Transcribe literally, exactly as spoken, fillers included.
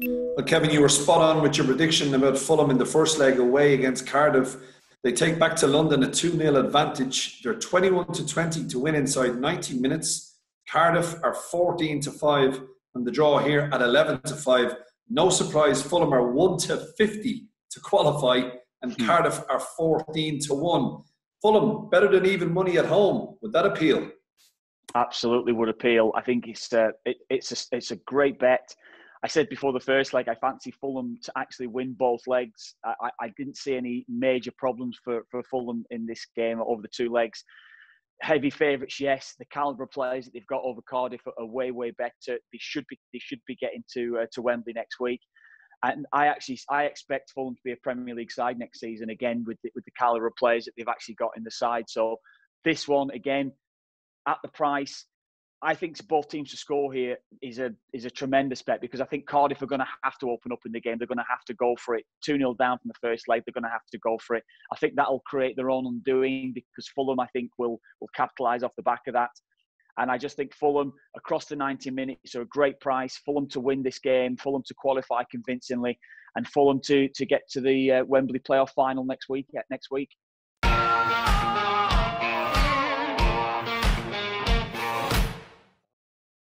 Well, Kevin, you were spot on with your prediction about Fulham in the first leg away against Cardiff. They take back to London a two nil advantage. They're twenty-one to twenty to win inside ninety minutes. Cardiff are fourteen to five and the draw here at eleven to five. No surprise, Fulham are one to fifty to qualify and Hmm. Cardiff are fourteen to one. Fulham, better than even money at home. Would that appeal? Absolutely would appeal. I think it's uh, it, it's a, it's a great bet. I said before the first leg, I fancy Fulham to actually win both legs. I, I, I didn't see any major problems for, for Fulham in this game over the two legs. Heavy favourites, yes. The calibre of players that they've got over Cardiff are way, way better. They should be they should be getting to uh, to Wembley next week. And I actually I expect Fulham to be a Premier League side next season again with the, with the calibre of players that they've actually got in the side. So this one again at the price, I think both teams to score here is a is a tremendous bet because I think Cardiff are going to have to open up in the game. They're going to have to go for it. two nil down from the first leg, they're going to have to go for it. I think that'll create their own undoing because Fulham, I think, will will capitalise off the back of that. And I just think Fulham, across the ninety minutes, are a great price. Fulham to win this game, Fulham to qualify convincingly, and Fulham to to get to the uh, Wembley playoff final next week. Yeah, next week.